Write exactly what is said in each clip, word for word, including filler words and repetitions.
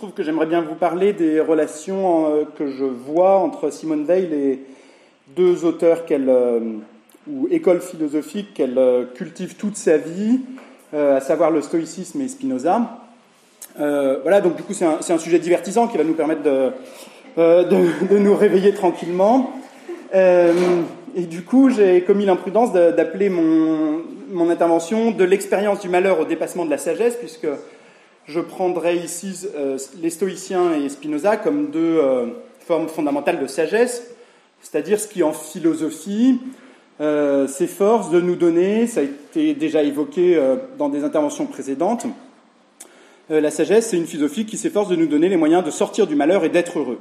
trouve que j'aimerais bien vous parler des relations euh, que je vois entre Simone Weil et deux auteurs qu'elle, euh, ou écoles philosophiques qu'elle euh, cultive toute sa vie, euh, à savoir le stoïcisme et Spinoza. Euh, voilà, donc du coup c'est un, c'est un sujet divertissant qui va nous permettre de, euh, de, de nous réveiller tranquillement. Euh, et du coup j'ai commis l'imprudence de, d'appeler mon, mon intervention de l'expérience du malheur au dépassement de la sagesse, puisque je prendrai ici euh, les stoïciens et Spinoza comme deux euh, formes fondamentales de sagesse, c'est-à-dire ce qui en philosophie euh, s'efforce de nous donner, ça a été déjà évoqué euh, dans des interventions précédentes, euh, la sagesse c'est une philosophie qui s'efforce de nous donner les moyens de sortir du malheur et d'être heureux.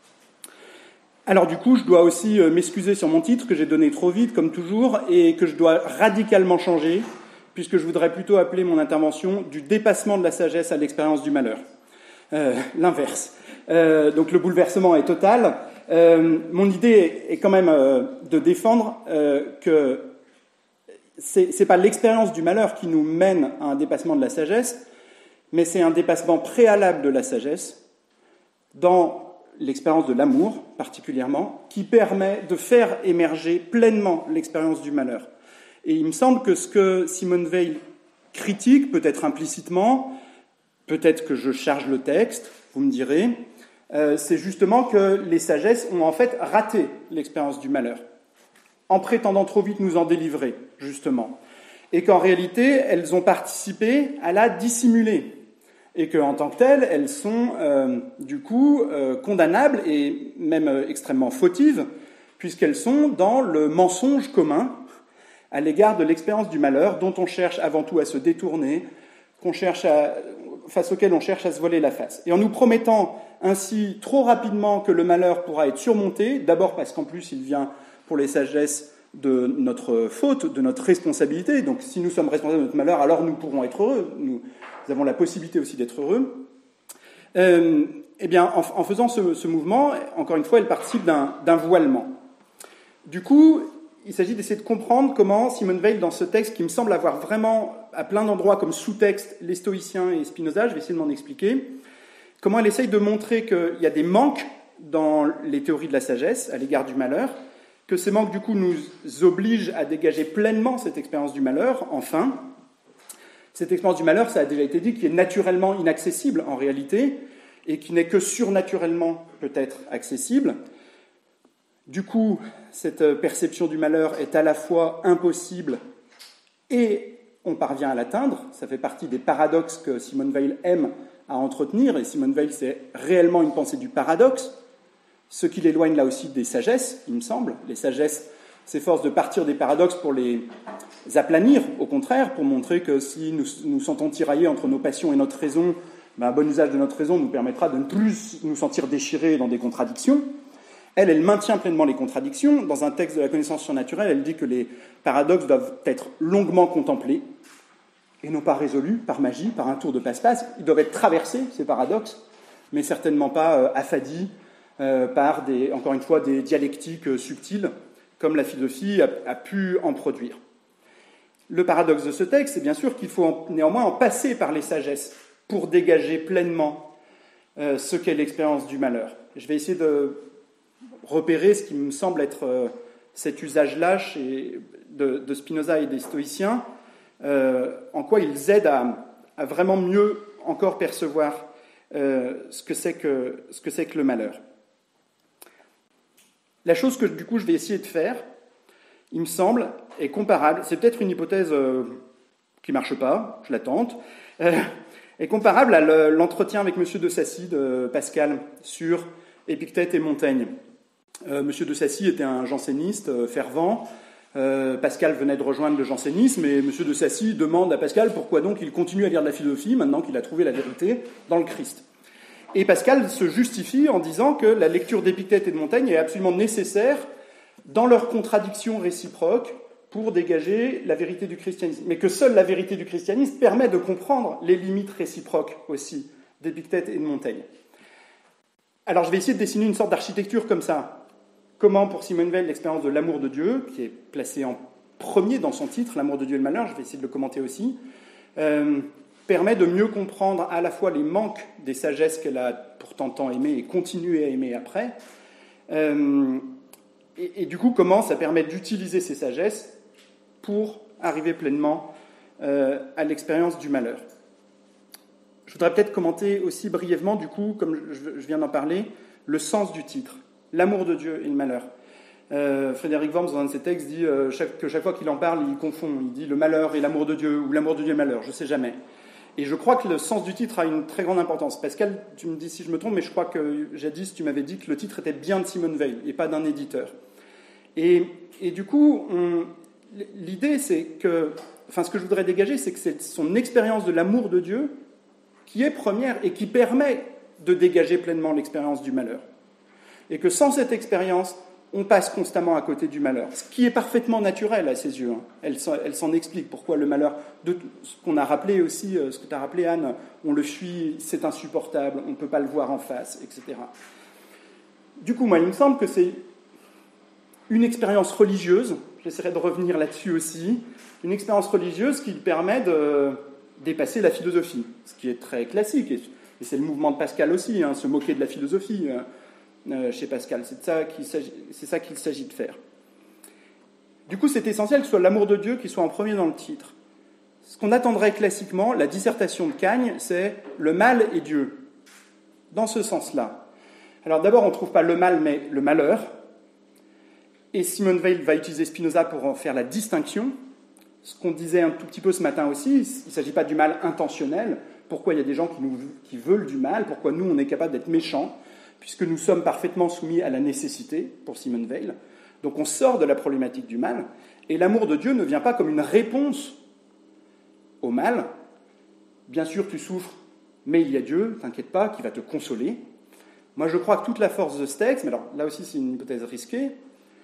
Alors du coup, je dois aussi euh, m'excuser sur mon titre, que j'ai donné trop vite, comme toujours, et que je dois radicalement changer, puisque je voudrais plutôt appeler mon intervention du dépassement de la sagesse à l'expérience du malheur. Euh, l'inverse. Euh, donc le bouleversement est total. Euh, mon idée est quand même euh, de défendre euh, que c'est, c'est pas l'expérience du malheur qui nous mène à un dépassement de la sagesse, mais c'est un dépassement préalable de la sagesse dans l'expérience de l'amour, particulièrement, qui permet de faire émerger pleinement l'expérience du malheur. Et il me semble que ce que Simone Weil critique, peut-être implicitement, peut-être que je charge le texte, vous me direz, euh, c'est justement que les sagesses ont en fait raté l'expérience du malheur, en prétendant trop vite nous en délivrer, justement. Et qu'en réalité, elles ont participé à la dissimuler. Et qu'en tant que telles, elles sont euh, du coup euh, condamnables et même euh, extrêmement fautives, puisqu'elles sont dans le mensonge commun à l'égard de l'expérience du malheur, dont on cherche avant tout à se détourner, qu'on cherche à, face auquel on cherche à se voiler la face. Et en nous promettant ainsi trop rapidement que le malheur pourra être surmonté, d'abord parce qu'en plus il vient pour les sagesses de notre faute, de notre responsabilité, donc si nous sommes responsables de notre malheur, alors nous pourrons être heureux, nous, nous avons la possibilité aussi d'être heureux. Euh, eh bien, en, en faisant ce, ce mouvement, encore une fois, elle participe d'un, d'un voilement. Du coup, il s'agit d'essayer de comprendre comment Simone Weil, dans ce texte, qui me semble avoir vraiment à plein d'endroits comme sous-texte les stoïciens et Spinoza, je vais essayer de m'en expliquer, comment elle essaye de montrer qu'il y a des manques dans les théories de la sagesse à l'égard du malheur, que ces manques, du coup, nous obligent à dégager pleinement cette expérience du malheur, enfin. Cette expérience du malheur, ça a déjà été dit, qui est naturellement inaccessible en réalité, et qui n'est que surnaturellement peut-être accessible. Du coup, cette perception du malheur est à la fois impossible et on parvient à l'atteindre. Ça fait partie des paradoxes que Simone Weil aime à entretenir, et Simone Weil, c'est réellement une pensée du paradoxe, ce qui l'éloigne là aussi des sagesses, il me semble. Les sagesses s'efforcent de partir des paradoxes pour les aplanir, au contraire, pour montrer que si nous nous sentons tiraillés entre nos passions et notre raison, ben, un bon usage de notre raison nous permettra de ne plus nous sentir déchirés dans des contradictions. Elle, elle maintient pleinement les contradictions. Dans un texte de la connaissance surnaturelle, elle dit que les paradoxes doivent être longuement contemplés et non pas résolus par magie, par un tour de passe-passe. Ils doivent être traversés, ces paradoxes, mais certainement pas euh, affadis euh, par, des, encore une fois, des dialectiques euh, subtiles, comme la philosophie a, a pu en produire. Le paradoxe de ce texte, c'est bien sûr qu'il faut en, néanmoins en passer par les sagesses pour dégager pleinement euh, ce qu'est l'expérience du malheur. Je vais essayer de repérer ce qui me semble être euh, cet usage lâche et de, de Spinoza et des stoïciens, euh, en quoi ils aident à, à vraiment mieux encore percevoir euh, ce que c'est que, ce que c'est que le malheur. La chose que du coup je vais essayer de faire, il me semble, est comparable, c'est peut-être une hypothèse euh, qui ne marche pas, je la tente, euh, est comparable à le, l'entretien avec M. de Sacy de Pascal sur Épictète et Montaigne. Euh, M. de Sacy était un janséniste euh, fervent. Euh, Pascal venait de rejoindre le jansénisme et M. de Sacy demande à Pascal pourquoi donc il continue à lire de la philosophie maintenant qu'il a trouvé la vérité dans le Christ. Et Pascal se justifie en disant que la lecture d'Épictète et de Montaigne est absolument nécessaire dans leur contradiction réciproque pour dégager la vérité du christianisme. Mais que seule la vérité du christianisme permet de comprendre les limites réciproques aussi d'Épictète et de Montaigne. Alors je vais essayer de dessiner une sorte d'architecture comme ça. Comment, pour Simone Weil, l'expérience de l'amour de Dieu, qui est placée en premier dans son titre, l'amour de Dieu et le malheur, je vais essayer de le commenter aussi, euh, permet de mieux comprendre à la fois les manques des sagesses qu'elle a pourtant tant aimées et continué à aimer après, euh, et, et du coup comment ça permet d'utiliser ces sagesses pour arriver pleinement euh, à l'expérience du malheur. Je voudrais peut-être commenter aussi brièvement, du coup, comme je, je viens d'en parler, le sens du titre, l'amour de Dieu et le malheur. Euh, Frédéric Worms, dans un de ses textes, dit euh, chaque, que chaque fois qu'il en parle, il confond. Il dit le malheur et l'amour de Dieu, ou l'amour de Dieu et le malheur, je ne sais jamais. Et je crois que le sens du titre a une très grande importance. Pascal, tu me dis si je me trompe, mais je crois que jadis, tu m'avais dit que le titre était bien de Simone Weil et pas d'un éditeur. Et, et du coup, on, l'idée, c'est que... Enfin, ce que je voudrais dégager, c'est que c'est son expérience de l'amour de Dieu qui est première et qui permet de dégager pleinement l'expérience du malheur. Et que sans cette expérience, on passe constamment à côté du malheur, ce qui est parfaitement naturel à ses yeux. Hein. Elle, elle s'en explique pourquoi le malheur, de, ce qu'on a rappelé aussi, ce que tu as rappelé Anne, on le fuit, c'est insupportable, on ne peut pas le voir en face, et cetera. Du coup, moi, il me semble que c'est une expérience religieuse, j'essaierai de revenir là-dessus aussi, une expérience religieuse qui permet de dépasser la philosophie, ce qui est très classique, et c'est le mouvement de Pascal aussi, hein, se moquer de la philosophie. Euh, chez Pascal, c'est ça qu'il s'agit, c'est ça qu'il s'agit de faire. Du coup, c'est essentiel que ce soit l'amour de Dieu qui soit en premier dans le titre. Ce qu'on attendrait classiquement, la dissertation de Cagne, c'est le mal et Dieu, dans ce sens-là. Alors d'abord, on ne trouve pas le mal, mais le malheur, et Simone Weil va utiliser Spinoza pour en faire la distinction. Ce qu'on disait un tout petit peu ce matin aussi, il ne s'agit pas du mal intentionnel. Pourquoi il y a des gens qui, nous, qui veulent du mal, pourquoi nous, on est capable d'être méchants, puisque nous sommes parfaitement soumis à la nécessité, pour Simone Weil. Donc on sort de la problématique du mal, et l'amour de Dieu ne vient pas comme une réponse au mal. Bien sûr, tu souffres, mais il y a Dieu, t'inquiète pas, qui va te consoler. Moi, je crois que toute la force de ce texte, mais alors là aussi c'est une hypothèse risquée,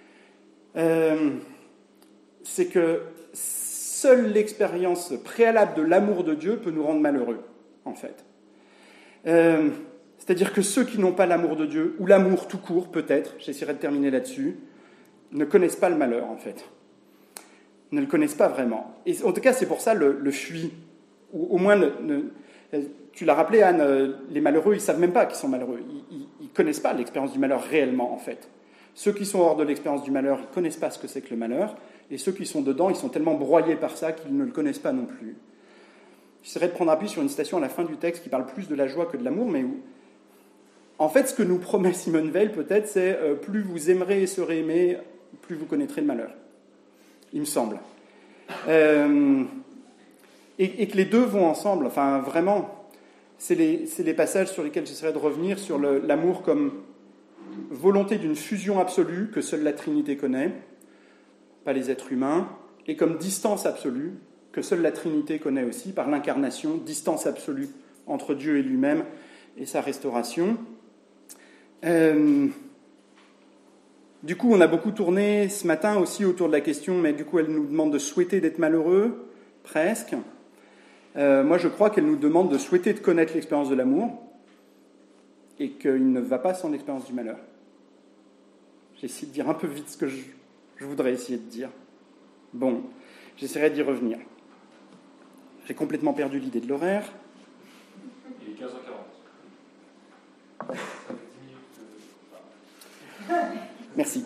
euh, c'est que seule l'expérience préalable de l'amour de Dieu peut nous rendre malheureux, en fait. Euh, C'est-à-dire que ceux qui n'ont pas l'amour de Dieu, ou l'amour tout court, peut-être, j'essaierai de terminer là-dessus, ne connaissent pas le malheur, en fait. Ne le connaissent pas vraiment. Et en tout cas, c'est pour ça le, le fuit. Ou au moins, ne, ne, tu l'as rappelé, Anne, les malheureux, ils ne savent même pas qu'ils sont malheureux. Ils ne connaissent pas l'expérience du malheur réellement, en fait. Ceux qui sont hors de l'expérience du malheur, ils ne connaissent pas ce que c'est que le malheur. Et ceux qui sont dedans, ils sont tellement broyés par ça qu'ils ne le connaissent pas non plus. J'essaierai de prendre appui sur une citation à la fin du texte qui parle plus de la joie que de l'amour, mais où... En fait, ce que nous promet Simone Weil, peut-être, c'est euh, plus vous aimerez et serez aimé, plus vous connaîtrez le malheur. Il me semble. Euh, et, et que les deux vont ensemble. Enfin, vraiment, c'est les, c'est les passages sur lesquels j'essaierai de revenir, sur le, l'amour comme volonté d'une fusion absolue que seule la Trinité connaît, pas les êtres humains, et comme distance absolue que seule la Trinité connaît aussi, par l'incarnation, distance absolue entre Dieu et lui-même et sa restauration. Euh, du coup, on a beaucoup tourné ce matin aussi autour de la question, mais du coup, elle nous demande de souhaiter d'être malheureux, presque. Euh, moi, je crois qu'elle nous demande de souhaiter de connaître l'expérience de l'amour, et qu'il ne va pas sans l'expérience du malheur. J'ai essayé de dire un peu vite ce que je, je voudrais essayer de dire. Bon, j'essaierai d'y revenir. J'ai complètement perdu l'idée de l'horaire. Il est quinze heures quarante. Merci.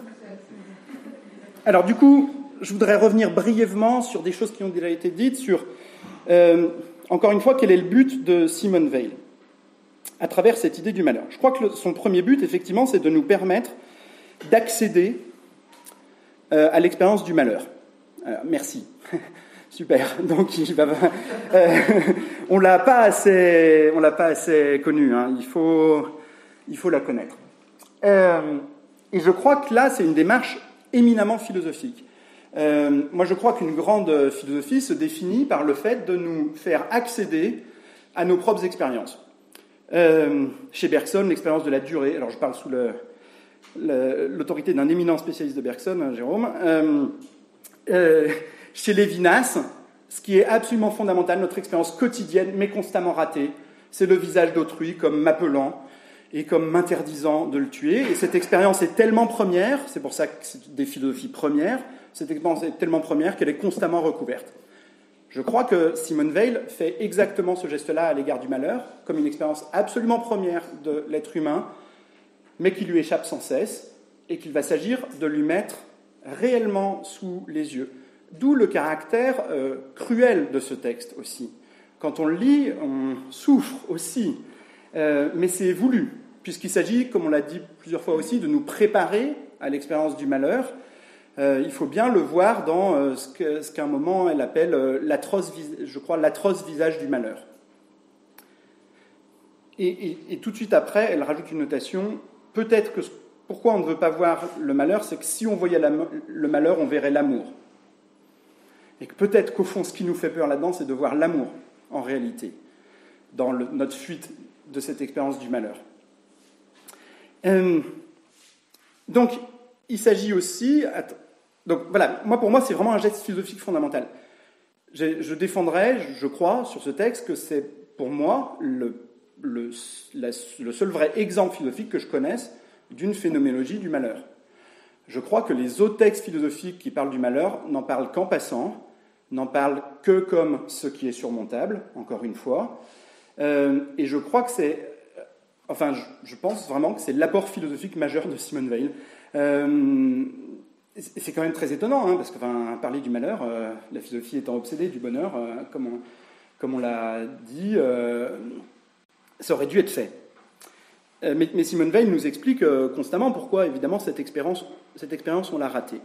Alors du coup, je voudrais revenir brièvement sur des choses qui ont déjà été dites, sur, euh, encore une fois, quel est le but de Simone Weil à travers cette idée du malheur. Je crois que le, son premier but, effectivement, c'est de nous permettre d'accéder euh, à l'expérience du malheur. Alors, merci. Super. Donc, il va, euh, on l'a pas assez, on l'a pas assez connue. Hein. Il faut, il faut la connaître. Euh, et je crois que là, c'est une démarche éminemment philosophique. Euh, moi, je crois qu'une grande philosophie se définit par le fait de nous faire accéder à nos propres expériences. Euh, chez Bergson, l'expérience de la durée. Alors, je parle sous le, le, l'autorité d'un éminent spécialiste de Bergson, hein, Jérôme. Euh, euh, chez Lévinas, ce qui est absolument fondamental, notre expérience quotidienne, mais constamment ratée, c'est le visage d'autrui comme m'appelant et comme m'interdisant de le tuer. Et cette expérience est tellement première, c'est pour ça que c'est des philosophies premières, cette expérience est tellement première qu'elle est constamment recouverte. Je crois que Simone Weil fait exactement ce geste-là à l'égard du malheur, comme une expérience absolument première de l'être humain, mais qui lui échappe sans cesse, et qu'il va s'agir de lui mettre réellement sous les yeux. D'où le caractère euh, cruel de ce texte aussi. Quand on le lit, on souffre aussi, euh, mais c'est voulu, puisqu'il s'agit, comme on l'a dit plusieurs fois aussi, de nous préparer à l'expérience du malheur. Euh, il faut bien le voir dans euh, ce, que, ce qu'à un moment elle appelle, euh, l'atroce, je crois, l'atroce visage du malheur. Et, et, et tout de suite après, elle rajoute une notation. Peut-être que pourquoi on ne veut pas voir le malheur, c'est que si on voyait la, le malheur, on verrait l'amour. Et que peut-être qu'au fond, ce qui nous fait peur là-dedans, c'est de voir l'amour, en réalité, dans le, notre fuite de cette expérience du malheur. Euh, donc, il s'agit aussi... Donc voilà, moi, pour moi, c'est vraiment un geste philosophique fondamental. Je, je défendrai, je crois, sur ce texte, que c'est, pour moi, le, le, la, le seul vrai exemple philosophique que je connaisse d'une phénoménologie du malheur. Je crois que les autres textes philosophiques qui parlent du malheur n'en parlent qu'en passant, n'en parlent que comme ce qui est surmontable, encore une fois. Euh, et je crois que c'est... Enfin, je, je pense vraiment que c'est l'apport philosophique majeur de Simone Weil. Euh, c'est quand même très étonnant, hein, parce que enfin, parler du malheur, euh, la philosophie étant obsédée du bonheur, euh, comme, on, comme on l'a dit, euh, ça aurait dû être fait. Euh, mais, mais Simone Weil nous explique euh, constamment pourquoi, évidemment, cette expérience, cette expérience on l'a ratée.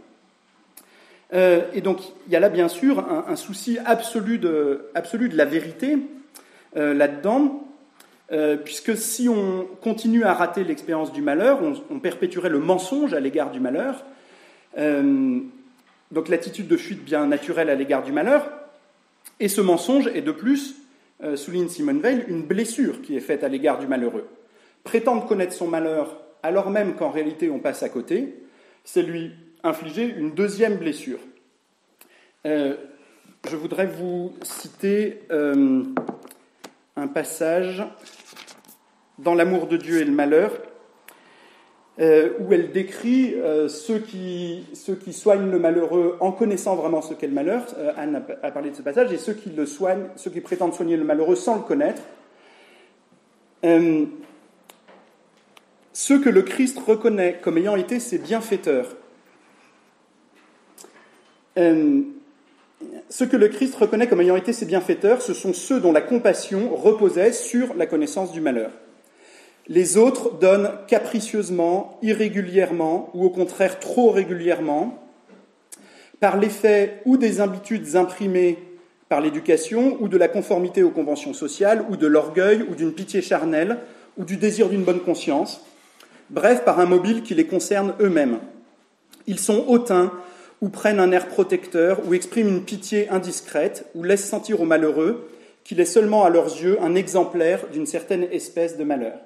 Euh, et donc, il y a là, bien sûr, un, un souci absolu de, absolu de la vérité euh, là-dedans, euh, puisque si on continue à rater l'expérience du malheur, on, on perpétuerait le mensonge à l'égard du malheur. Euh, donc l'attitude de fuite bien naturelle à l'égard du malheur, et ce mensonge est de plus, euh, souligne Simone Weil, une blessure qui est faite à l'égard du malheureux. Prétendre connaître son malheur alors même qu'en réalité on passe à côté, c'est lui infliger une deuxième blessure. Euh, je voudrais vous citer euh, un passage dans L'amour de Dieu et le malheur, Euh, où elle décrit euh, ceux, qui, ceux qui soignent le malheureux en connaissant vraiment ce qu'est le malheur. Euh, Anne a, a parlé de ce passage, et ceux qui le soignent, ceux qui prétendent soigner le malheureux sans le connaître. Euh, ceux que le Christ reconnaît comme ayant été ses bienfaiteurs. Euh, ceux que le Christ reconnaît comme ayant été ses bienfaiteurs, ce sont ceux dont la compassion reposait sur la connaissance du malheur. Les autres donnent capricieusement, irrégulièrement, ou au contraire trop régulièrement, par l'effet ou des habitudes imprimées par l'éducation, ou de la conformité aux conventions sociales, ou de l'orgueil, ou d'une pitié charnelle, ou du désir d'une bonne conscience, bref, par un mobile qui les concerne eux-mêmes. Ils sont hautains, ou prennent un air protecteur, ou expriment une pitié indiscrète, ou laissent sentir aux malheureux qu'il est seulement à leurs yeux un exemplaire d'une certaine espèce de malheur.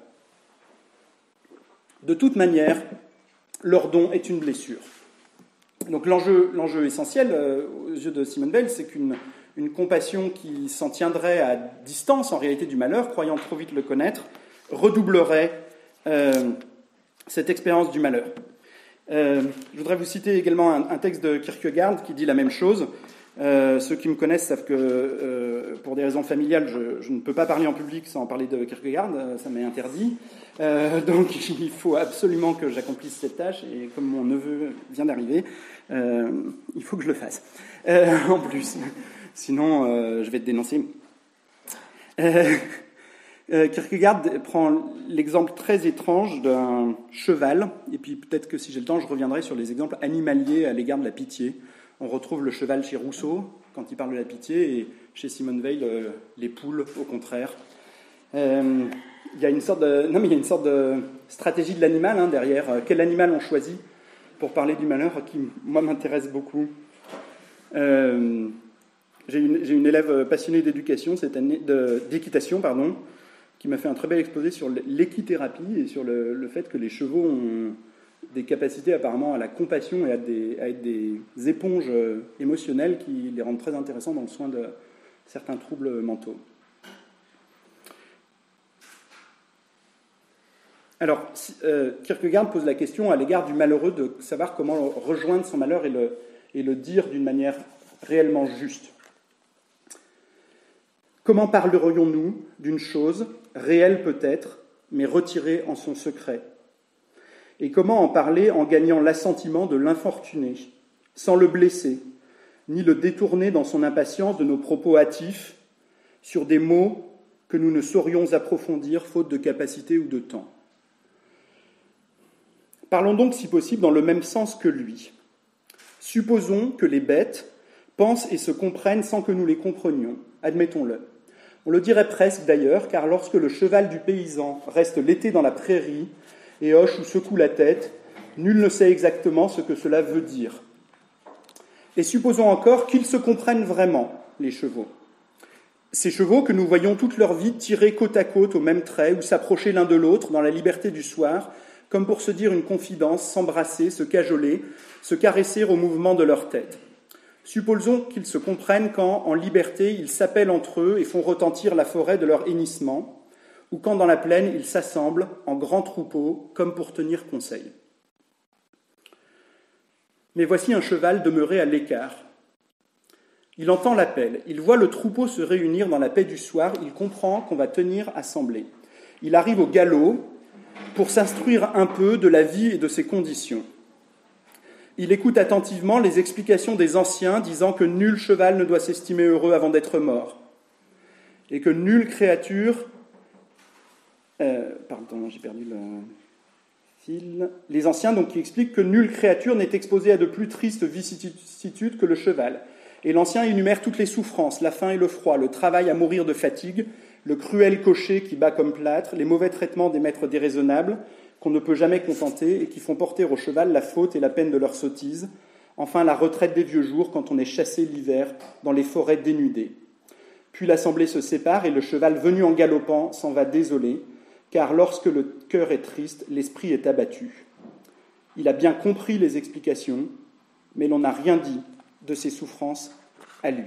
De toute manière, leur don est une blessure. Donc l'enjeu, l'enjeu essentiel euh, aux yeux de Simone Weil, c'est qu'une une compassion qui s'en tiendrait à distance en réalité du malheur, croyant trop vite le connaître, redoublerait euh, cette expérience du malheur. Euh, je voudrais vous citer également un, un texte de Kierkegaard qui dit la même chose. Euh, ceux qui me connaissent savent que, euh, pour des raisons familiales, je, je ne peux pas parler en public sans parler de Kierkegaard, euh, ça m'est interdit. Euh, donc il faut absolument que j'accomplisse cette tâche, et comme mon neveu vient d'arriver, euh, il faut que je le fasse. Euh, en plus, sinon euh, je vais te dénoncer. Euh, euh, Kierkegaard prend l'exemple très étrange d'un cheval, et puis peut-être que si j'ai le temps, je reviendrai sur les exemples animaliers à l'égard de la pitié. On retrouve le cheval chez Rousseau, quand il parle de la pitié, et chez Simone Weil, euh, les poules, au contraire. Euh, il y a une sorte de, non, mais il y a une sorte de stratégie de l'animal hein, derrière. Quel animal on choisit pour parler du malheur, qui, moi, m'intéresse beaucoup. Euh, j'ai, une, j'ai une élève passionnée d'éducation cette année, de, d'équitation, pardon, qui m'a fait un très bel exposé sur l'équithérapie et sur le, le fait que les chevaux ont des capacités apparemment à la compassion et à, des, à être des éponges émotionnelles qui les rendent très intéressants dans le soin de certains troubles mentaux. Alors, euh, Kierkegaard pose la question à l'égard du malheureux de savoir comment rejoindre son malheur et le, et le dire d'une manière réellement juste. Comment parlerions-nous d'une chose, réelle peut-être, mais retirée en son secret? Et comment en parler en gagnant l'assentiment de l'infortuné, sans le blesser, ni le détourner dans son impatience de nos propos hâtifs sur des mots que nous ne saurions approfondir faute de capacité ou de temps? Parlons donc, si possible, dans le même sens que lui. Supposons que les bêtes pensent et se comprennent sans que nous les comprenions. Admettons-le. On le dirait presque d'ailleurs, car lorsque le cheval du paysan reste l'été dans la prairie et hoche ou secoue la tête, nul ne sait exactement ce que cela veut dire. Et supposons encore qu'ils se comprennent vraiment, les chevaux. Ces chevaux que nous voyons toute leur vie tirer côte à côte au même trait ou s'approcher l'un de l'autre dans la liberté du soir, comme pour se dire une confidence, s'embrasser, se cajoler, se caresser au mouvement de leur tête. Supposons qu'ils se comprennent quand, en liberté, ils s'appellent entre eux et font retentir la forêt de leur hennissement, ou quand, dans la plaine, ils s'assemblent en grands troupeaux, comme pour tenir conseil. Mais voici un cheval demeuré à l'écart. Il entend l'appel, il voit le troupeau se réunir dans la paix du soir, il comprend qu'on va tenir assemblée. Il arrive au galop pour s'instruire un peu de la vie et de ses conditions. Il écoute attentivement les explications des anciens disant que nul cheval ne doit s'estimer heureux avant d'être mort et que nulle créature... Euh, pardon, j'ai perdu le fil. Les anciens donc qui expliquent que nulle créature n'est exposée à de plus tristes vicissitudes que le cheval. Et l'ancien énumère toutes les souffrances, la faim et le froid, le travail à mourir de fatigue, le cruel cocher qui bat comme plâtre, les mauvais traitements des maîtres déraisonnables, qu'on ne peut jamais contenter et qui font porter au cheval la faute et la peine de leur sottise, enfin la retraite des vieux jours quand on est chassé l'hiver dans les forêts dénudées. Puis l'assemblée se sépare et le cheval venu en galopant s'en va désolé, car lorsque le cœur est triste, l'esprit est abattu. Il a bien compris les explications, mais l'on n'a rien dit de ses souffrances à lui.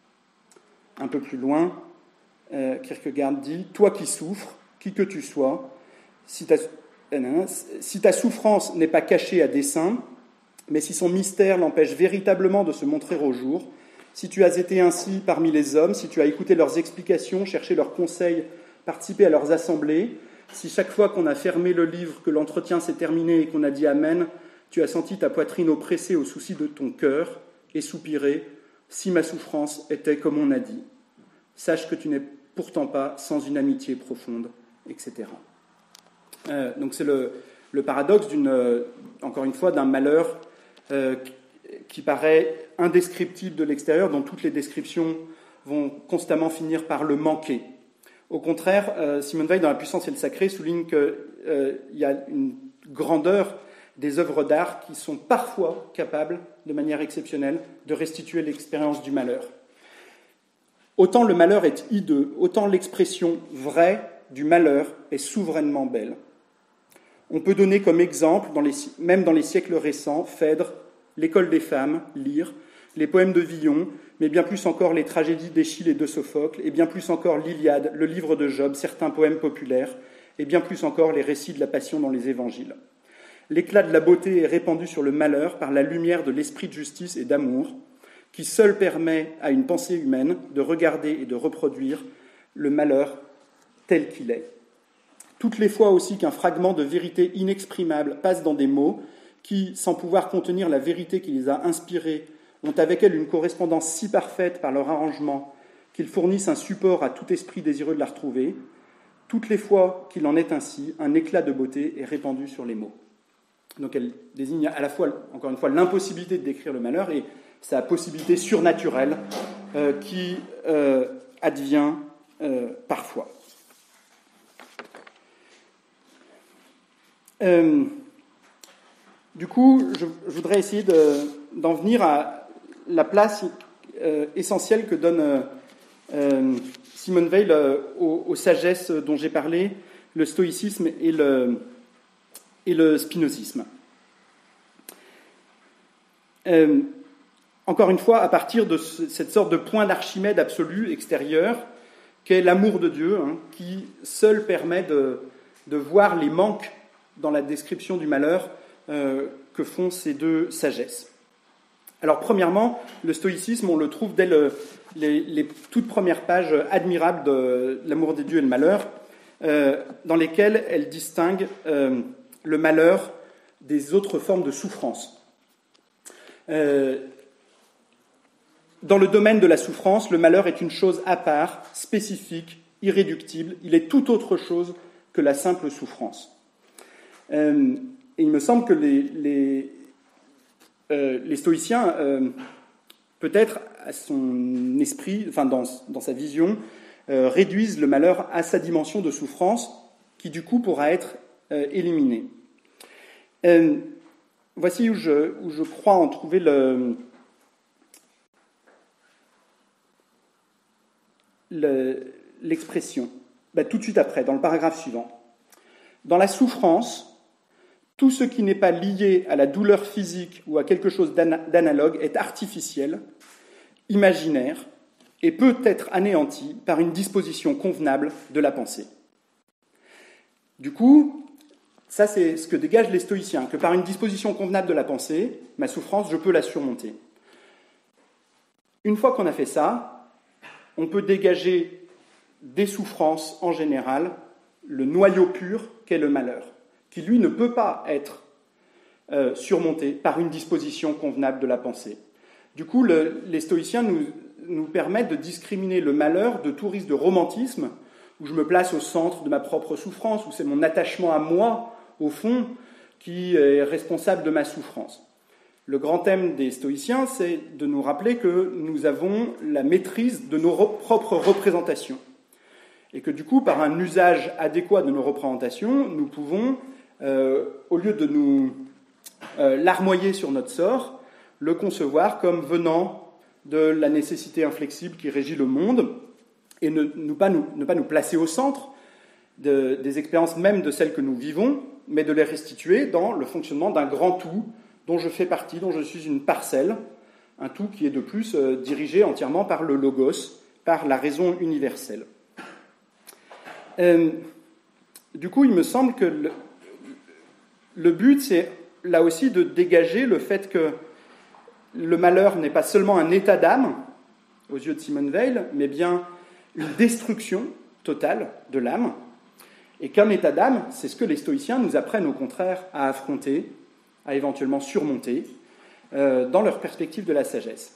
Un peu plus loin, euh, Kierkegaard dit « Toi qui souffres, qui que tu sois, si ta, euh, si ta souffrance n'est pas cachée à dessein, mais si son mystère l'empêche véritablement de se montrer au jour, si tu as été ainsi parmi les hommes, si tu as écouté leurs explications, cherché leurs conseils, participé à leurs assemblées, si chaque fois qu'on a fermé le livre, que l'entretien s'est terminé et qu'on a dit « Amen », tu as senti ta poitrine oppressée au souci de ton cœur, et soupirer, si ma souffrance était comme on a dit. Sache que tu n'es pourtant pas sans une amitié profonde, et cetera. Euh, donc c'est le, le paradoxe, d'une, euh, encore une fois, d'un malheur euh, qui paraît indescriptible de l'extérieur, dont toutes les descriptions vont constamment finir par le manquer. Au contraire, euh, Simone Weil, dans La puissance et le sacré, souligne qu'il euh, y a une grandeur des œuvres d'art qui sont parfois capables, de manière exceptionnelle, de restituer l'expérience du malheur. Autant le malheur est hideux, autant l'expression vraie du malheur est souverainement belle. On peut donner comme exemple, dans les, même dans les siècles récents, Phèdre, L'école des femmes, Lyre, les poèmes de Villon, mais bien plus encore les tragédies d'Échille et de Sophocle, et bien plus encore l'Iliade, le livre de Job, certains poèmes populaires, et bien plus encore les récits de la Passion dans les évangiles. L'éclat de la beauté est répandu sur le malheur par la lumière de l'esprit de justice et d'amour, qui seul permet à une pensée humaine de regarder et de reproduire le malheur tel qu'il est. Toutes les fois aussi qu'un fragment de vérité inexprimable passe dans des mots qui, sans pouvoir contenir la vérité qui les a inspirés, ont avec elle une correspondance si parfaite par leur arrangement qu'ils fournissent un support à tout esprit désireux de la retrouver, toutes les fois qu'il en est ainsi, un éclat de beauté est répandu sur les mots. Donc elle désigne à la fois, encore une fois, l'impossibilité de décrire le malheur et sa possibilité surnaturelle euh, qui euh, advient euh, parfois. Euh, du coup, je, je voudrais essayer de, d'en venir à la place euh, essentielle que donne euh, Simone Weil euh, aux, aux sagesses dont j'ai parlé, le stoïcisme et le... et le spinozisme. Euh, encore une fois, à partir de ce, cette sorte de point d'Archimède absolu, extérieur, qu'est l'amour de Dieu, hein, qui seul permet de, de voir les manques dans la description du malheur euh, que font ces deux sagesses. Alors, premièrement, le stoïcisme, on le trouve dès le, les, les toutes premières pages admirables de L'amour des dieux et le malheur, euh, dans lesquelles elle distingue euh, le malheur des autres formes de souffrance. Euh, dans le domaine de la souffrance, le malheur est une chose à part, spécifique, irréductible. Il est tout autre chose que la simple souffrance. Euh, et il me semble que les, les, euh, les stoïciens, euh, peut-être à son esprit, enfin dans, dans sa vision, euh, réduisent le malheur à sa dimension de souffrance, qui du coup pourra être euh, éliminée. Euh, voici où je, où je crois en trouver le, le, l'expression. Ben, tout de suite après, dans le paragraphe suivant. Dans la souffrance, tout ce qui n'est pas lié à la douleur physique ou à quelque chose d'analogue est artificiel, imaginaire, et peut être anéanti par une disposition convenable de la pensée. Du coup, ça c'est ce que dégagent les stoïciens, que par une disposition convenable de la pensée, ma souffrance, je peux la surmonter. Une fois qu'on a fait ça, on peut dégager des souffrances en général, le noyau pur qu'est le malheur, qui lui ne peut pas être euh, surmonté par une disposition convenable de la pensée. Du coup, le, les stoïciens nous, nous permettent de discriminer le malheur de tout risque de romantisme, où je me place au centre de ma propre souffrance, où c'est mon attachement à moi, au fond, qui est responsable de ma souffrance. Le grand thème des stoïciens, c'est de nous rappeler que nous avons la maîtrise de nos propres représentations. Et que du coup, par un usage adéquat de nos représentations, nous pouvons, euh, au lieu de nous euh, larmoyer sur notre sort, le concevoir comme venant de la nécessité inflexible qui régit le monde, et ne, ne, pas, nous, ne pas nous placer au centre de, des expériences même de celles que nous vivons, mais de les restituer dans le fonctionnement d'un grand tout dont je fais partie, dont je suis une parcelle, un tout qui est de plus euh, dirigé entièrement par le logos, par la raison universelle. Euh, du coup, il me semble que le, le but, c'est là aussi de dégager le fait que le malheur n'est pas seulement un état d'âme, aux yeux de Simone Weil, mais bien une destruction totale de l'âme, et qu'un état d'âme, c'est ce que les stoïciens nous apprennent au contraire à affronter, à éventuellement surmonter, euh, dans leur perspective de la sagesse.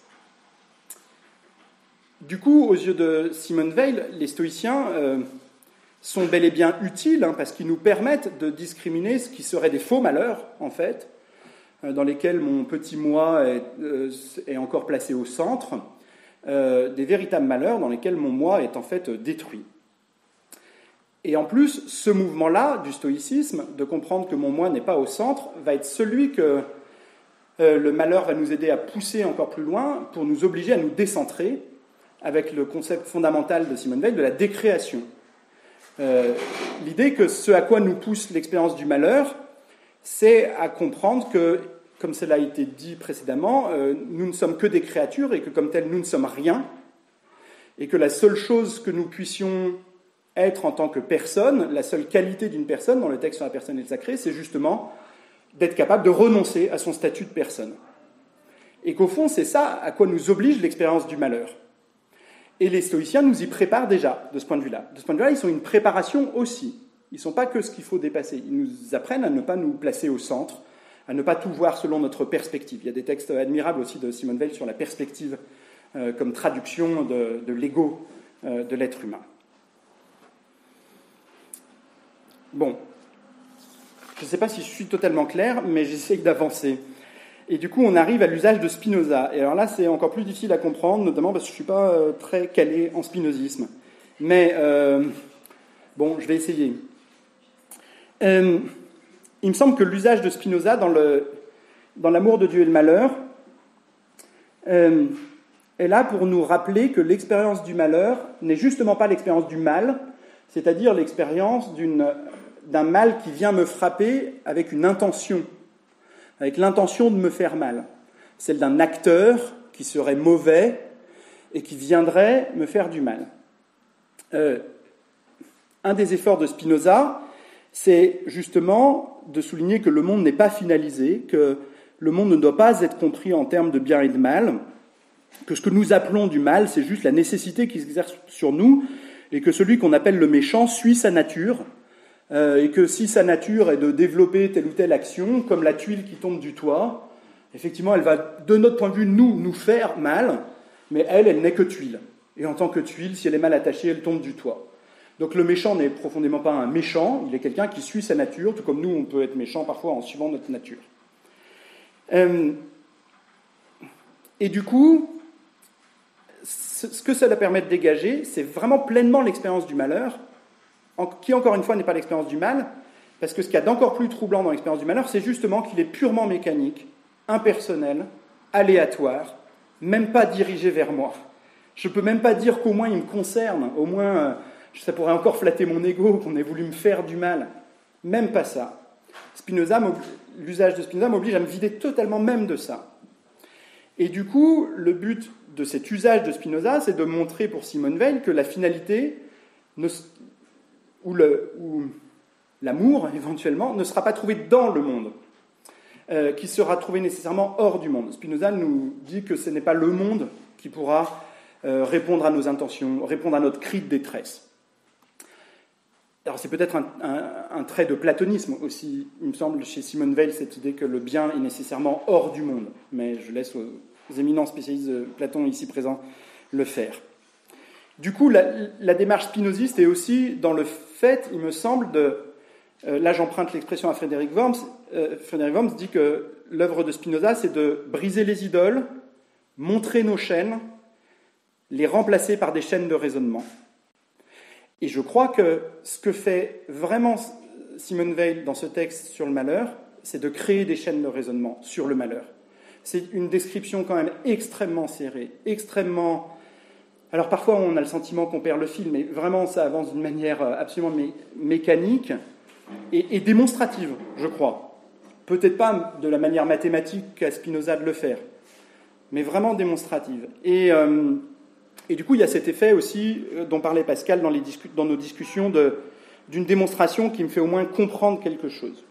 Du coup, aux yeux de Simone Weil, les stoïciens euh, sont bel et bien utiles, hein, parce qu'ils nous permettent de discriminer ce qui serait des faux malheurs, en fait, euh, dans lesquels mon petit moi est, euh, est encore placé au centre, euh, des véritables malheurs dans lesquels mon moi est en fait détruit. Et en plus, ce mouvement-là du stoïcisme, de comprendre que mon moi n'est pas au centre, va être celui que euh, le malheur va nous aider à pousser encore plus loin pour nous obliger à nous décentrer avec le concept fondamental de Simone Weil de la décréation. Euh, l'idée que ce à quoi nous pousse l'expérience du malheur, c'est à comprendre que, comme cela a été dit précédemment, euh, nous ne sommes que des créatures et que comme telles, nous ne sommes rien, et que la seule chose que nous puissions être en tant que personne, la seule qualité d'une personne dans le texte sur la personne et le sacré, c'est justement d'être capable de renoncer à son statut de personne. Et qu'au fond, c'est ça à quoi nous oblige l'expérience du malheur. Et les stoïciens nous y préparent déjà, de ce point de vue-là. De ce point de vue-là, ils sont une préparation aussi. Ils ne sont pas que ce qu'il faut dépasser. Ils nous apprennent à ne pas nous placer au centre, à ne pas tout voir selon notre perspective. Il y a des textes admirables aussi de Simone Weil sur la perspective euh, comme traduction de, de l'ego euh, de l'être humain. Bon, je ne sais pas si je suis totalement clair, mais j'essaie d'avancer. Et du coup, on arrive à l'usage de Spinoza. Et alors là, c'est encore plus difficile à comprendre, notamment parce que je ne suis pas euh, très calé en spinozisme. Mais, euh, bon, je vais essayer. Euh, il me semble que l'usage de Spinoza dans, le, dans l'amour de Dieu et le malheur euh, est là pour nous rappeler que l'expérience du malheur n'est justement pas l'expérience du mal, c'est-à-dire l'expérience d'une, d'un mal qui vient me frapper avec une intention, avec l'intention de me faire mal. Celle d'un acteur qui serait mauvais et qui viendrait me faire du mal. Euh, un des efforts de Spinoza, c'est justement de souligner que le monde n'est pas finalisé, que le monde ne doit pas être compris en termes de bien et de mal, que ce que nous appelons du mal, c'est juste la nécessité qui s'exerce sur nous, et que celui qu'on appelle le méchant suit sa nature, euh, et que si sa nature est de développer telle ou telle action, comme la tuile qui tombe du toit, effectivement, elle va, de notre point de vue, nous, nous faire mal, mais elle, elle n'est que tuile. Et en tant que tuile, si elle est mal attachée, elle tombe du toit. Donc le méchant n'est profondément pas un méchant, il est quelqu'un qui suit sa nature, tout comme nous, on peut être méchant parfois en suivant notre nature. Euh, et du coup, ce que cela permet de dégager, c'est vraiment pleinement l'expérience du malheur, qui encore une fois n'est pas l'expérience du mal, parce que ce qu'il y a d'encore plus troublant dans l'expérience du malheur, c'est justement qu'il est purement mécanique, impersonnel, aléatoire, même pas dirigé vers moi. Je ne peux même pas dire qu'au moins il me concerne, au moins ça pourrait encore flatter mon ego, qu'on ait voulu me faire du mal. Même pas ça. Spinoza, l'usage de Spinoza m'oblige à me vider totalement même de ça. Et du coup, le but de cet usage de Spinoza, c'est de montrer pour Simone Weil que la finalité, ne, ou, le, ou l'amour éventuellement, ne sera pas trouvé dans le monde, euh, qui sera trouvé nécessairement hors du monde. Spinoza nous dit que ce n'est pas le monde qui pourra euh, répondre à nos intentions, répondre à notre cri de détresse. Alors c'est peut-être un, un, un trait de platonisme aussi, il me semble, chez Simone Weil, cette idée que le bien est nécessairement hors du monde. Mais je laisse aux, aux éminents spécialistes de Platon ici présents le faire. Du coup, la, la démarche spinoziste est aussi dans le fait, il me semble, de... Euh, là j'emprunte l'expression à Frédéric Worms. Euh, Frédéric Worms dit que l'œuvre de Spinoza, c'est de briser les idoles, montrer nos chaînes, les remplacer par des chaînes de raisonnement. Et je crois que ce que fait vraiment Simone Weil dans ce texte sur le malheur, c'est de créer des chaînes de raisonnement sur le malheur. C'est une description quand même extrêmement serrée, extrêmement... Alors parfois on a le sentiment qu'on perd le fil, mais vraiment ça avance d'une manière absolument mé- mécanique et, et démonstrative, je crois. Peut-être pas de la manière mathématique qu'a Spinoza de le faire, mais vraiment démonstrative. Et... Euh, Et du coup, il y a cet effet aussi dont parlait Pascal dans, les discu- dans nos discussions de, d'une démonstration qui me fait au moins comprendre quelque chose.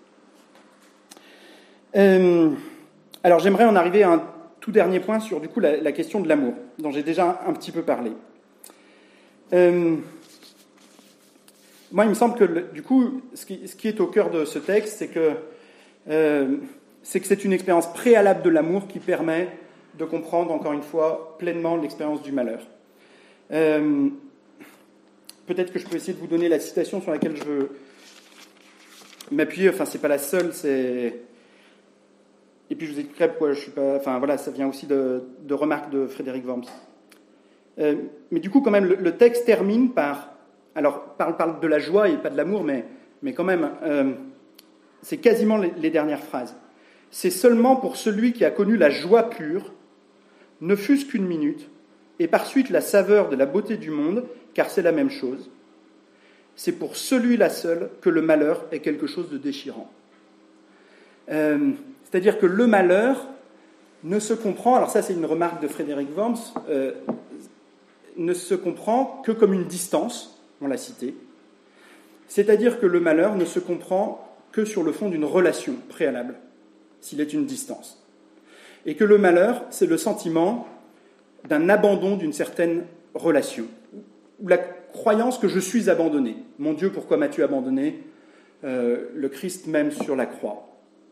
Euh, alors, j'aimerais en arriver à un tout dernier point sur du coup la, la question de l'amour, dont j'ai déjà un, un petit peu parlé. Euh, moi, il me semble que le, du coup, ce qui, ce qui est au cœur de ce texte, c'est que, euh, c'est que c'est une expérience préalable de l'amour qui permet de comprendre, encore une fois, pleinement l'expérience du malheur. Euh, peut-être que je peux essayer de vous donner la citation sur laquelle je veux m'appuyer. Enfin, c'est pas la seule, c'est... Et puis je vous expliquerai pourquoi je suis pas... Enfin, voilà, ça vient aussi de, de remarques de Frédéric Worms. Euh, mais du coup, quand même, le, le texte termine par... Alors, parle, parle de la joie et pas de l'amour, mais, mais quand même, euh, c'est quasiment les, les dernières phrases. C'est seulement pour celui qui a connu la joie pure, ne fût-ce qu'une minute, et par suite la saveur de la beauté du monde, car c'est la même chose. C'est pour celui-là seul que le malheur est quelque chose de déchirant. Euh, c'est-à-dire que le malheur ne se comprend, alors ça c'est une remarque de Frédéric Worms, euh, ne se comprend que comme une distance, on l'a cité. C'est-à-dire que le malheur ne se comprend que sur le fond d'une relation préalable, s'il est une distance. Et que le malheur, c'est le sentiment d'un abandon d'une certaine relation, ou la croyance que je suis abandonné. Mon Dieu, pourquoi m'as-tu abandonné ? euh, Le Christ même sur la croix.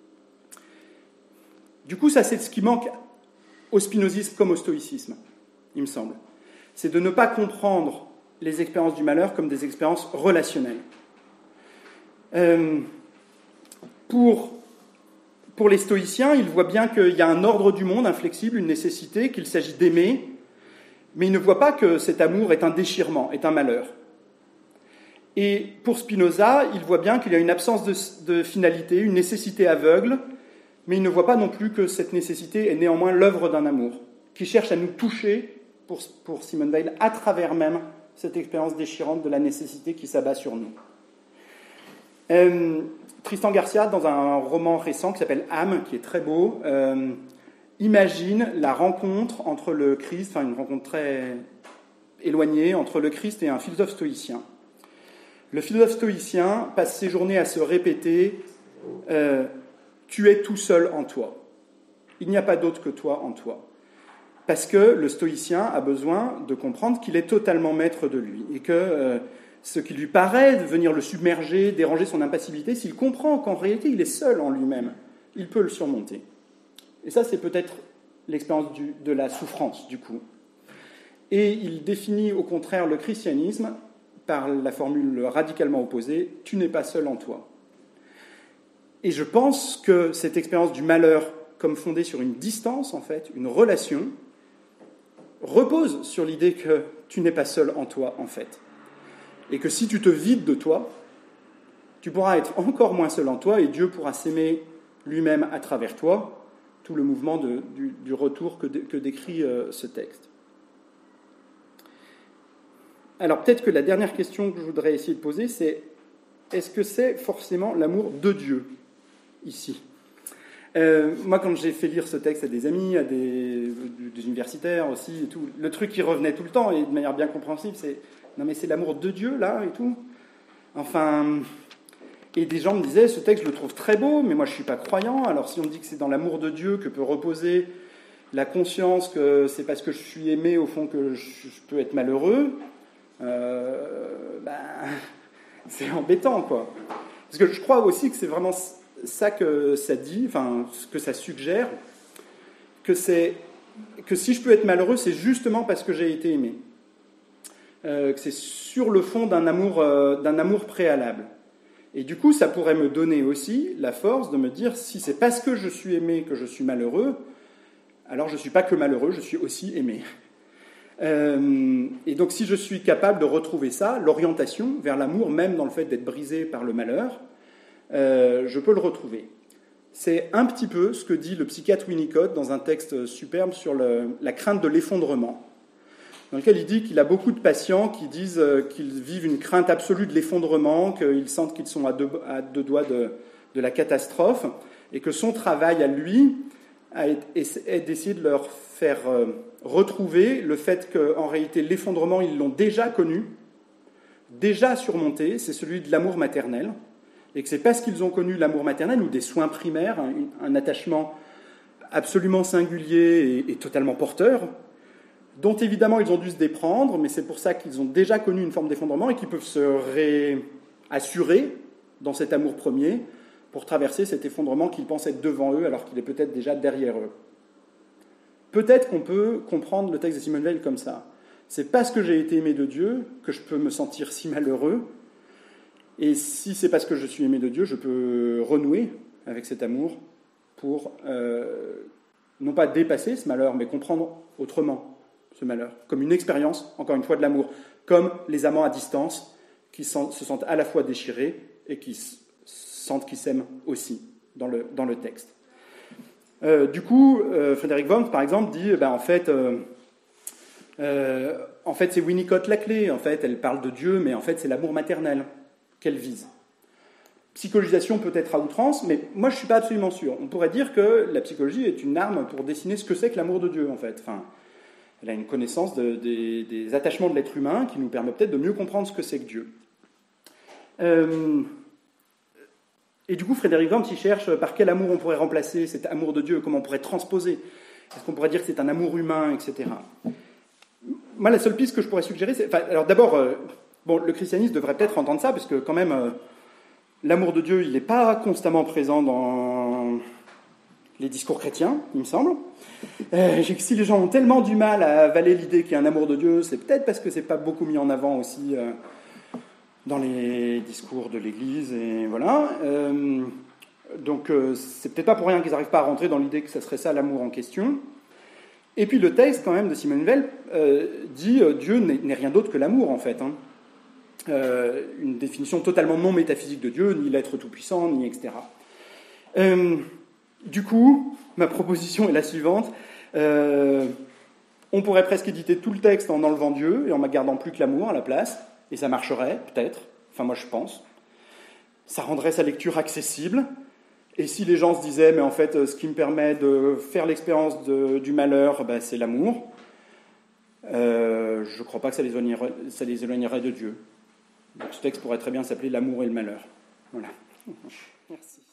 Du coup, ça c'est ce qui manque au spinozisme comme au stoïcisme, il me semble. C'est de ne pas comprendre les expériences du malheur comme des expériences relationnelles. Euh, pour... Pour les stoïciens, ils voient bien qu'il y a un ordre du monde inflexible, une nécessité, qu'il s'agit d'aimer, mais ils ne voient pas que cet amour est un déchirement, est un malheur. Et pour Spinoza, ils voient bien qu'il y a une absence de, de finalité, une nécessité aveugle, mais ils ne voient pas non plus que cette nécessité est néanmoins l'œuvre d'un amour, qui cherche à nous toucher, pour, pour Simone Weil, à travers même cette expérience déchirante de la nécessité qui s'abat sur nous. Euh, Tristan Garcia, dans un roman récent qui s'appelle Âme, qui est très beau, euh, imagine la rencontre entre le Christ, enfin une rencontre très éloignée, entre le Christ et un philosophe stoïcien. Le philosophe stoïcien passe ses journées à se répéter euh, « Tu es tout seul en toi ». Il n'y a pas d'autre que toi en toi. Parce que le stoïcien a besoin de comprendre qu'il est totalement maître de lui et que euh, ce qui lui paraît de venir le submerger, déranger son impassibilité, s'il comprend qu'en réalité il est seul en lui-même, il peut le surmonter. Et ça, c'est peut-être l'expérience du, de la souffrance, du coup. Et il définit au contraire le christianisme par la formule radicalement opposée « tu n'es pas seul en toi ». Et je pense que cette expérience du malheur, comme fondée sur une distance, en fait, une relation, repose sur l'idée que tu n'es pas seul en toi, en fait. Et que si tu te vides de toi, tu pourras être encore moins seul en toi et Dieu pourra s'aimer lui-même à travers toi, tout le mouvement de, du, du retour que, de, que décrit euh, ce texte. Alors peut-être que la dernière question que je voudrais essayer de poser, c'est est-ce que c'est forcément l'amour de Dieu, ici ? Euh, moi, quand j'ai fait lire ce texte à des amis, à des, des universitaires aussi, et tout, le truc qui revenait tout le temps, et de manière bien compréhensible, c'est « non mais c'est l'amour de Dieu, là, et tout ». Enfin, et des gens me disaient « ce texte, je le trouve très beau, mais moi, je ne suis pas croyant, alors si on dit que c'est dans l'amour de Dieu que peut reposer la conscience que c'est parce que je suis aimé, au fond, que je, je peux être malheureux, euh, ben, c'est embêtant, quoi. » Parce que je crois aussi que c'est vraiment ça que ça dit, enfin, ce que ça suggère, que, c'est, que si je peux être malheureux, c'est justement parce que j'ai été aimé. Euh, que c'est sur le fond d'un amour, euh, d'un amour préalable. Et du coup, ça pourrait me donner aussi la force de me dire, si c'est parce que je suis aimé que je suis malheureux, alors je ne suis pas que malheureux, je suis aussi aimé. Euh, et donc, si je suis capable de retrouver ça, l'orientation vers l'amour, même dans le fait d'être brisé par le malheur, Euh, je peux le retrouver. C'est un petit peu ce que dit le psychiatre Winnicott dans un texte superbe sur le, la crainte de l'effondrement, dans lequel il dit qu'il a beaucoup de patients qui disent qu'ils vivent une crainte absolue de l'effondrement, qu'ils sentent qu'ils sont à deux, à deux doigts de, de la catastrophe, et que son travail à lui est d'essayer de leur faire retrouver le fait qu'en réalité l'effondrement, ils l'ont déjà connu, déjà surmonté, c'est celui de l'amour maternel, et que c'est parce qu'ils ont connu l'amour maternel ou des soins primaires, un, un attachement absolument singulier et, et totalement porteur, dont évidemment ils ont dû se déprendre, mais c'est pour ça qu'ils ont déjà connu une forme d'effondrement et qu'ils peuvent se réassurer dans cet amour premier pour traverser cet effondrement qu'ils pensent être devant eux alors qu'il est peut-être déjà derrière eux. Peut-être qu'on peut comprendre le texte de Simone Weil comme ça. C'est parce que j'ai été aimé de Dieu que je peux me sentir si malheureux. Et si c'est parce que je suis aimé de Dieu, je peux renouer avec cet amour pour, euh, non pas dépasser ce malheur, mais comprendre autrement ce malheur, comme une expérience, encore une fois, de l'amour, comme les amants à distance qui se sentent à la fois déchirés et qui sentent qu'ils s'aiment aussi dans le, dans le texte. Euh, du coup, euh, Frédéric Worms, par exemple, dit, ben, en fait... Euh, euh, en fait, c'est Winnicott la clé. En fait, elle parle de Dieu, mais en fait, c'est l'amour maternel qu'elle vise. Psychologisation peut-être à outrance, mais moi je ne suis pas absolument sûr. On pourrait dire que la psychologie est une arme pour dessiner ce que c'est que l'amour de Dieu, en fait. Enfin, elle a une connaissance de, des, des attachements de l'être humain qui nous permet peut-être de mieux comprendre ce que c'est que Dieu. Euh, et du coup, Frédéric Worms, il cherche par quel amour on pourrait remplacer cet amour de Dieu, comment on pourrait transposer. Est-ce qu'on pourrait dire que c'est un amour humain, et cetera. Moi, la seule piste que je pourrais suggérer, c'est... Enfin, alors d'abord... Euh, Bon, le christianisme devrait peut-être entendre ça, parce que quand même, euh, l'amour de Dieu, il n'est pas constamment présent dans les discours chrétiens, il me semble. Euh, si les gens ont tellement du mal à avaler l'idée qu'il y a un amour de Dieu, c'est peut-être parce que c'est pas beaucoup mis en avant aussi euh, dans les discours de l'Église, et voilà. Euh, donc, euh, c'est peut-être pas pour rien qu'ils n'arrivent pas à rentrer dans l'idée que ça serait ça l'amour en question. Et puis le texte, quand même, de Simone Weil euh, dit euh, Dieu n'est, n'est rien d'autre que l'amour, en fait. Hein. Euh, une définition totalement non métaphysique de Dieu, ni l'être tout-puissant, ni et cetera. Euh, du coup, ma proposition est la suivante. Euh, on pourrait presque éditer tout le texte en enlevant Dieu et en ne gardant plus que l'amour à la place, et ça marcherait, peut-être. Enfin, moi, je pense. Ça rendrait sa lecture accessible. Et si les gens se disaient, mais en fait, ce qui me permet de faire l'expérience de, du malheur, ben, c'est l'amour, euh, je ne crois pas que ça les éloignerait, ça les éloignerait de Dieu. Donc ce texte pourrait très bien s'appeler « L'amour et le malheur ». Voilà. Merci.